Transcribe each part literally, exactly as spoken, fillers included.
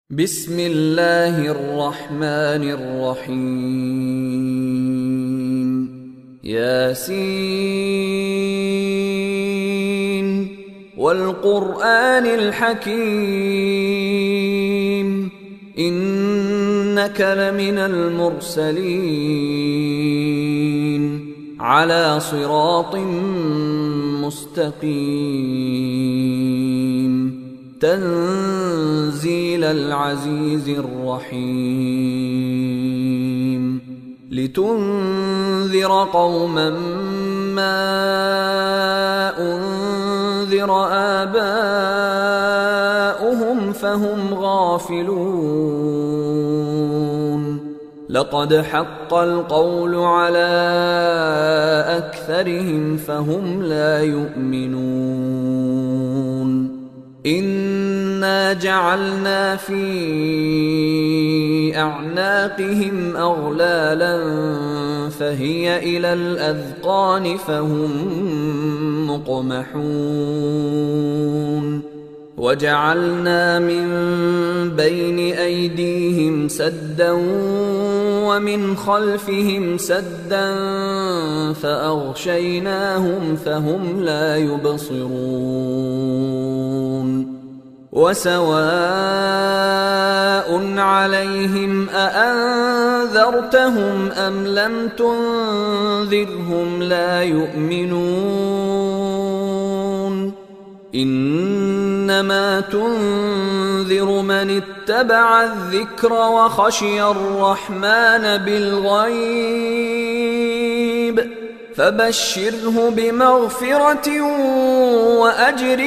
بسم الله الرحمن الرحيم ياسين والقرآن الحكيم إنك لمن المرسلين على صراط مستقيم تنزيل العزيز الرحيم لتنذر قوما ما أنذر آباؤهم فهم غافلون لقد حق القول على أكثرهم فهم لا يؤمنون إنا جعلنا في أعناقهم أغلالا فهي إلى الأذقان فهم مقمحون وجعلنا من بين أيديهم سدا ومن خلفهم سدا فأغشيناهم فهم لا يبصرون وسواء عليهم أأنذرتهم أم لم تنذرهم لا يؤمنون إنما تنذر من اتبع الذكر وخشي الرحمن بالغيب فبشره بمغفرة وأجر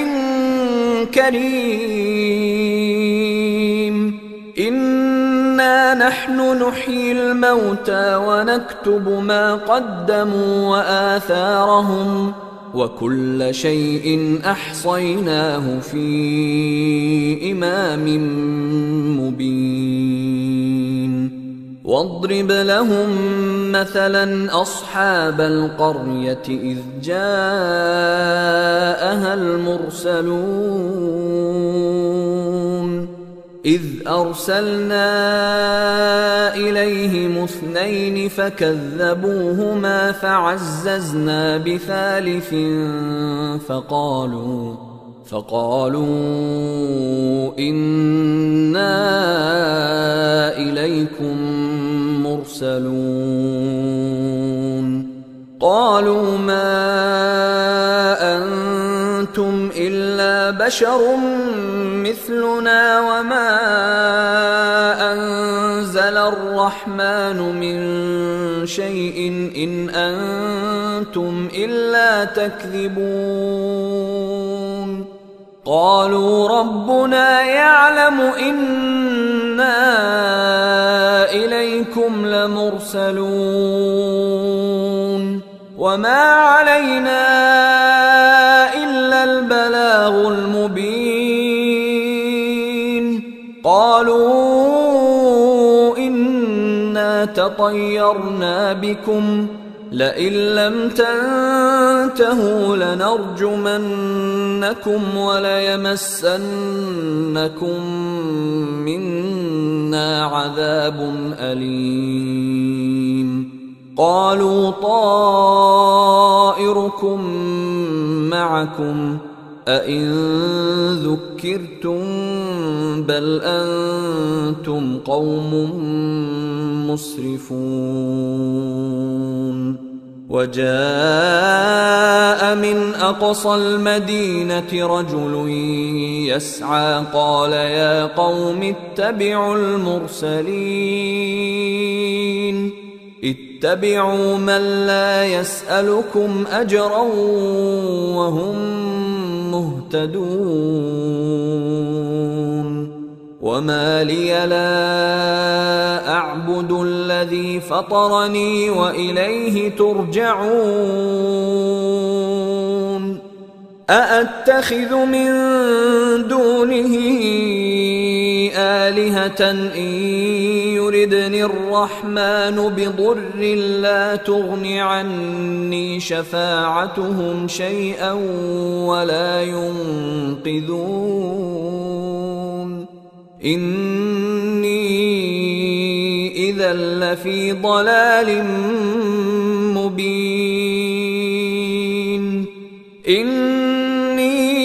كريم إنا نحن نحيي الموتى ونكتب ما قدموا وآثارهم وكل شيء أحصيناه في إمام مبين واضرب لهم مثلا أصحاب القرية إذ جاءها المرسلون إذ أرسلنا إليهم اثنين فكذبوهما فعززنا بثالث فقالوا فقالوا إنا إليكم مرسلون قالوا ما أنتم إلا بشر مثلنا وما أنزل الرحمن من شيء إن أنتم إلا تكذبون قالوا ربنا يعلم إنا إليكم لمرسلون وما علينا إلا البلاغ المبين قالوا إنا تطيرنا بكم لئن لم تنتهوا لنرجمنكم وليمسنكم منا عذاب أليم قالوا طائركم معكم أئن ذكرتم بل أنتم قوم مسرفون وجاء من أقصى المدينة رجل يسعى قال يا قوم اتبعوا المرسلين اتبعوا من لا يسألكم أجرا وهم مهتدون وما لي لا أعبد الذي فطرني وإليه ترجعون أأتخذ من دونه آلهة إن يردني الرحمن بضر لا تغن عني شفاعتهم شيئا ولا ينقذون إني إذا لفي ضلال مبين إني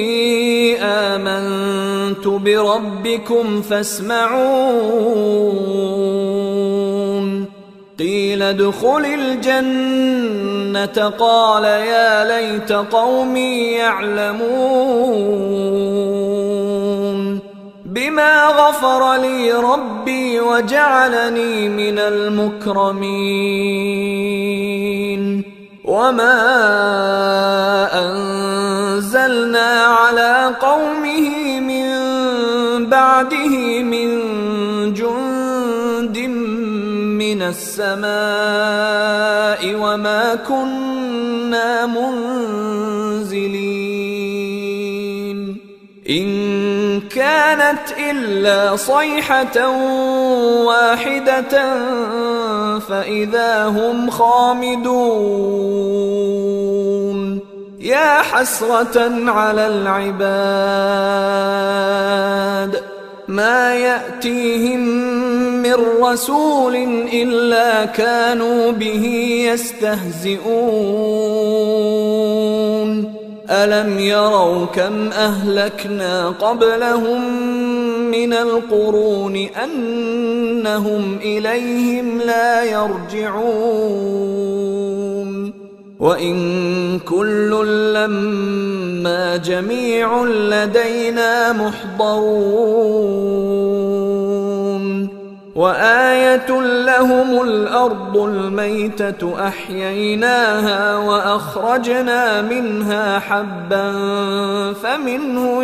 آمنت بربكم فاسمعون قيل ادخل الجنة قال يا ليت قومي يعلمون بما غفر لي ربي وجعلني من المكرمين وما أنزلنا على قومه من بعده من جند من السماء وما كنا منزلين إن كانت إلا صيحة واحدة فإذا هم خامدون يا حسرة على العباد ما يأتيهم من رسول إلا كانوا به يستهزئون ألم يروا كم أهلكنا قبلهم من القرون أنهم إليهم لا يرجعون وإن كل لما جميع لدينا محضرون وآية لهم الأرض الميتة أحييناها وأخرجنا منها حبا فمنه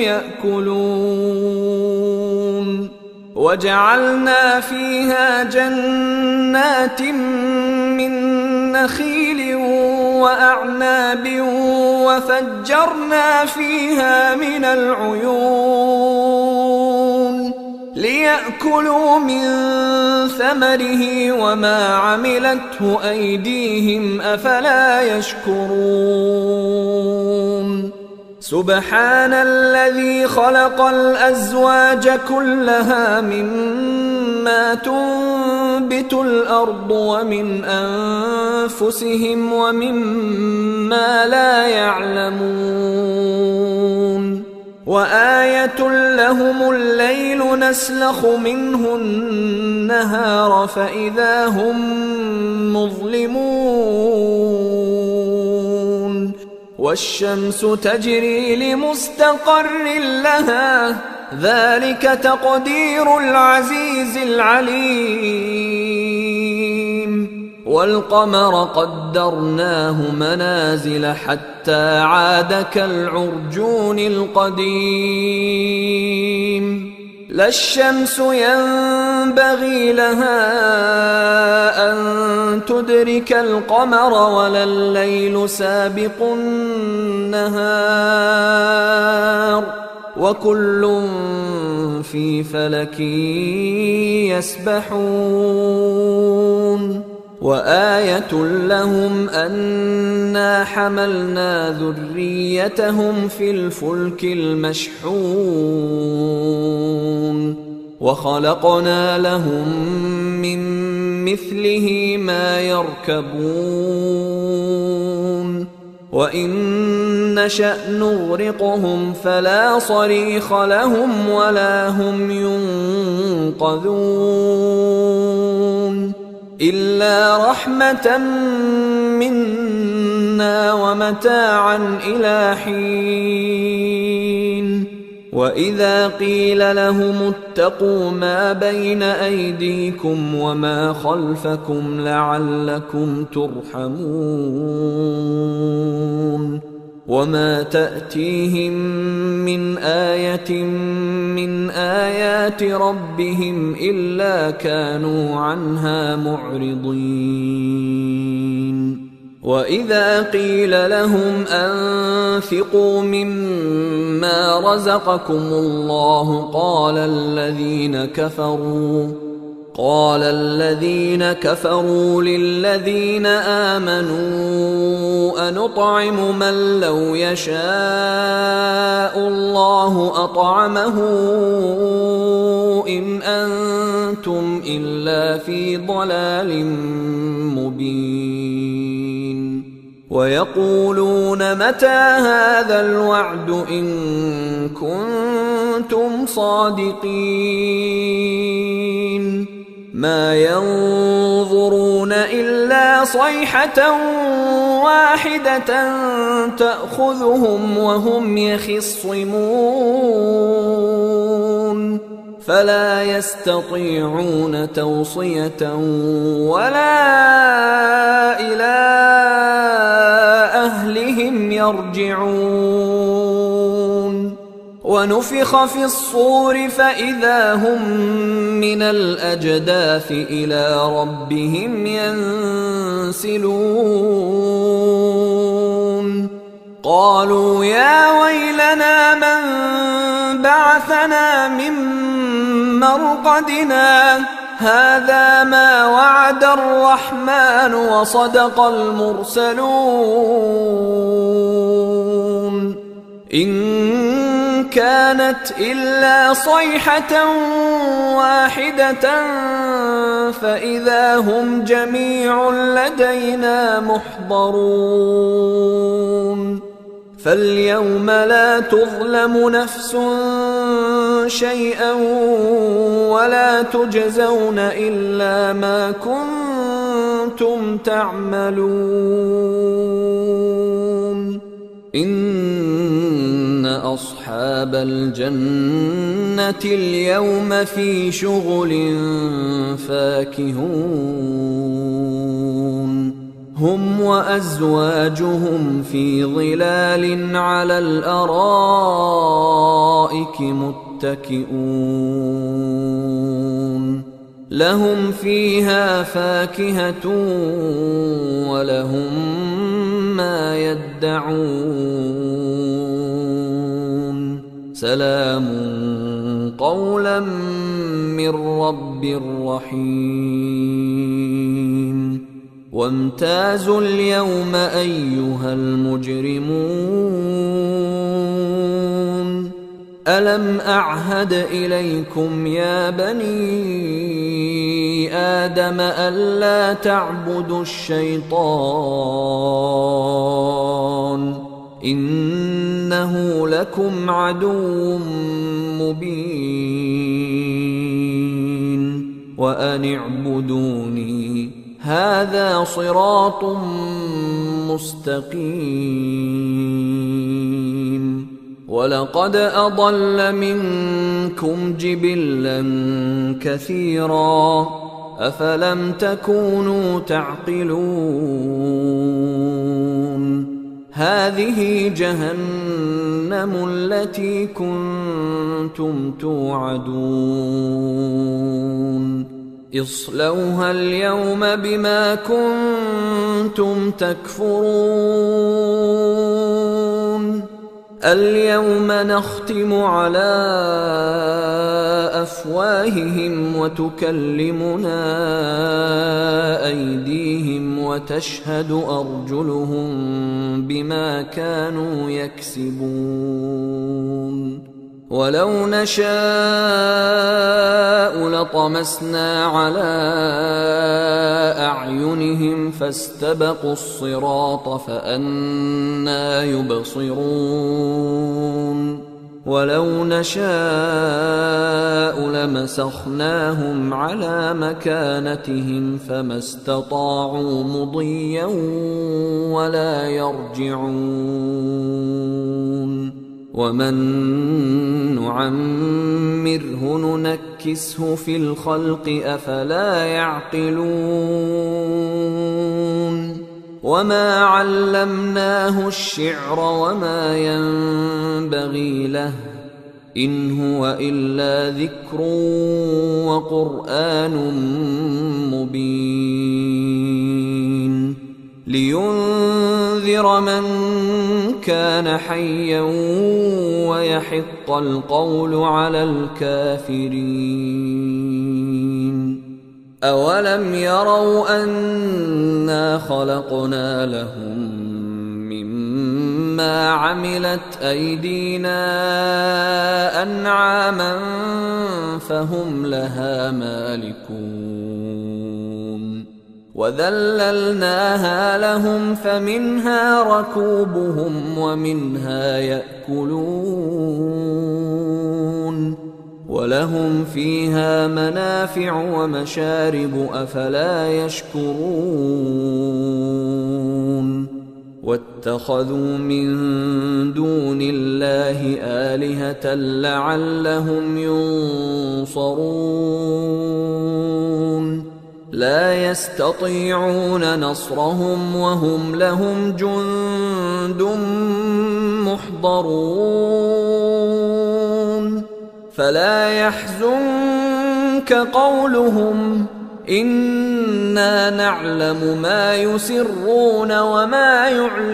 يأكلون وجعلنا فيها جنات من نخيل وأعناب وفجرنا فيها من العيون ليأكلوا من ثمره وما عملته أيديهم أفلا يشكرون سبحان الذي خلق الأزواج كلها مما تنبت الأرض ومن أنفسهم ومما لا يعلمون وآية لهم الليل نسلخ منه النهار فإذا هم مظلمون والشمس تجري لمستقر لها ذلك تقدير العزيز العليم والقمر قدرناه منازل حتى عاد كالعرجون القديم لا الشمس ينبغي لها أن تدرك القمر ولا الليل سابق النهار وكل في فلك يسبحون وآية لهم أنا حملنا ذريتهم في الفلك المشحون وخلقنا لهم من مثله ما يركبون وإن نشأ نغرقهم فلا صريخ لهم ولا هم ينقذون إلا رحمة منا ومتاعا إلى حين وإذا قيل لهم اتقوا ما بين أيديكم وما خلفكم لعلكم ترحمون وما تأتيهم من آية من آيات ربهم إلا كانوا عنها معرضين وإذا قيل لهم أنفقوا مما رزقكم الله قال الذين كفروا قال الذين كفروا للذين آمنوا أنطعم من لو يشاء الله أطعمه إن أنتم إلا في ضلال مبين ويقولون متى هذا الوعد إن كنتم صادقين ما ينظرون إلا صيحة واحدة تأخذهم وهم يخصمون فلا يستطيعون توصية ولا إلى أهلهم يرجعون ونفخ في الصور فإذا هم من الأجداث إلى ربهم ينسلون قالوا يا ويلنا من بعثنا من مرقدنا هذا ما وعد الرحمن وصدق المرسلون إن كانت إلا صيحة واحدة فإذا هم جميع لدينا محضرون فاليوم لا تظلم نفس شيئا ولا تجزون إلا ما كنتم تعملون إن أصحاب الجنة اليوم في شغل فاكهون هم وأزواجهم في ظلال على الأرائك متكئون لهم فيها فاكهة ولهم ما يدعون سلام قولا من رب رحيم وامتازوا اليوم أيها المجرمون ألم أعهد إليكم يا بني آدم ألا تعبدوا الشيطان إنه لكم عدو مبين وأن اعبدوني هذا صراط مستقيم ولقد أضل منكم جبلا كثيرا أفلم تكونوا تعقلون هذه جهنم التي كنتم توعدون اصلوها اليوم بما كنتم تكفرون اليوم نختم على أفواههم وتكلمنا أيديهم وتشهد أرجلهم بما كانوا يكسبون ولو نشاء لطمسنا على أعينهم فاستبقوا الصراط فأنى يبصرون ولو نشاء لمسخناهم على مكانتهم فما استطاعوا مضيا ولا يرجعون ومن نعمره ننكسه في الخلق أفلا يعقلون وما علمناه الشعر وما ينبغي له إن هو إلا ذكر وقرآن مبين لينذر من كان حيا ويحق القول على الكافرين أولم يروا أنا خلقنا لهم مما عملت أيدينا أنعاما فهم لها مالكون وذللناها لهم فمنها ركوبهم ومنها يأكلون ولهم فيها منافع ومشارب أفلا يشكرون واتخذوا من دون الله آلهة لعلهم ينصرون لا يستطيعون نصرهم وهم لهم جند محضرون فلا يحزنك قولهم إنا نعلم ما يسرون وما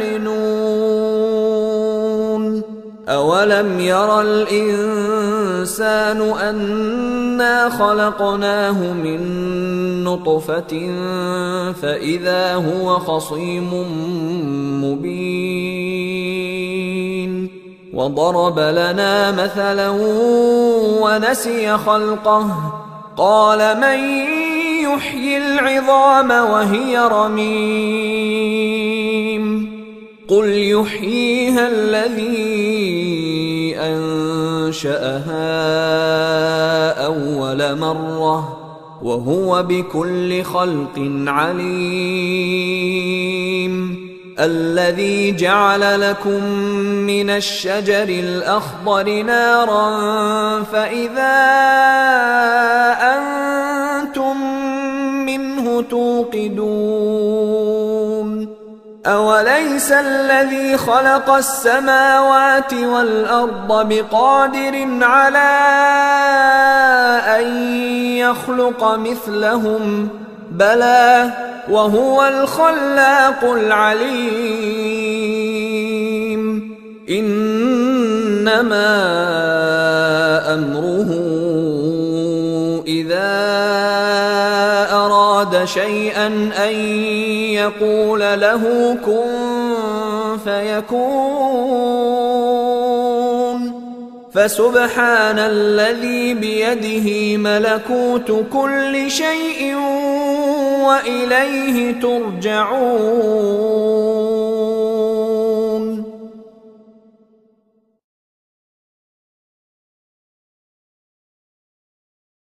يعلنون أولم ير الإنسان أنا خلقناه من نطفة فإذا هو خصيم مبين وضرب لنا مثلا ونسي خلقه قال من يحيي العظام وهي رميم قل يحييها الذي أنشأها أول مرة وهو بكل خلق عليم الذي جعل لكم من الشجر الأخضر نارا فإذا أنتم منه توقدون أوليس الذي خلق السماوات والأرض بقادر على أن يخلق مثلهم بلى وهو الخلاق العليم إنما أمره إذا أراد شيئا أن يقول له كن فيكون فسبحان الذي بيده ملكوت كل شيء وإليه ترجعون